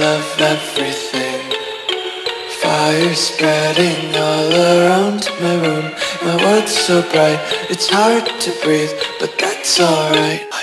love everything. Fire spreading all around my room. My world's so bright, it's hard to breathe, but that's alright.